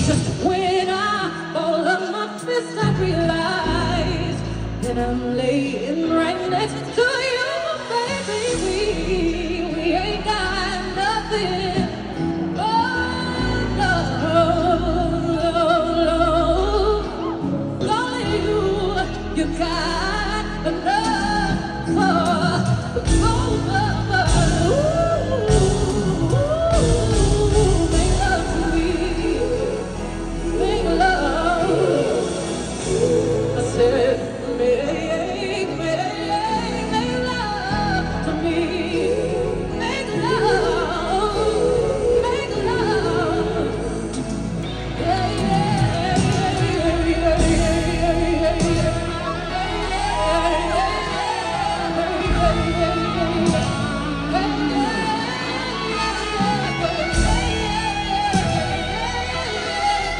Just when I fall on my fist, I realize that I'm late.